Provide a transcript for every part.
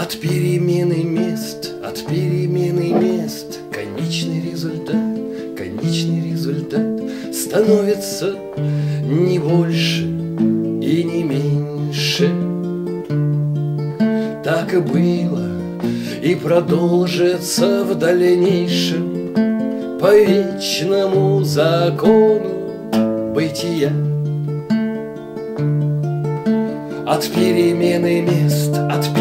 перемены мест, от перемены мест конечный результат становится не больше и не меньше. Так и было и продолжится в дальнейшем по вечному закону бытия. От перемены мест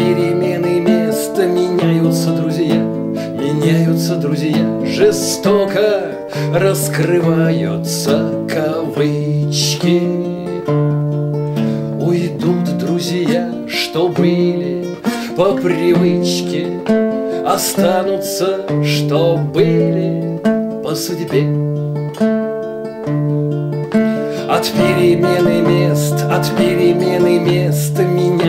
меняются друзья, жестоко раскрываются кавычки. Уйдут друзья, что были по привычке, останутся, что были по судьбе. От перемены мест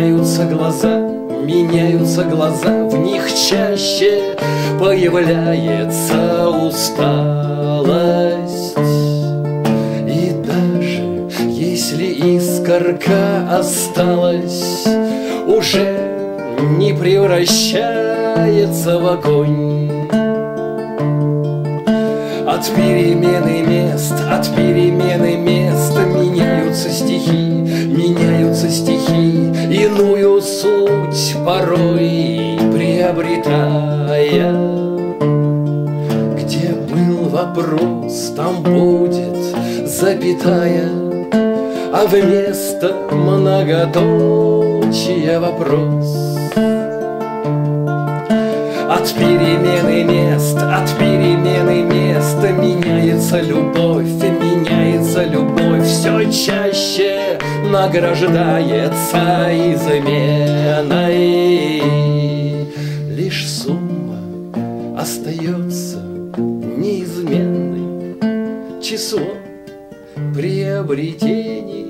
меняются глаза, в них чаще появляется усталость. И даже если искорка осталась, уже не превращается в огонь. От перемены мест меняются стихи, иную суть порой приобретая. Где был вопрос, там будет запятая, а вместо многоточия вопрос. От перемены мест меняется любовь, все чаще награждается изменой. Лишь сумма остается неизменной, число приобретений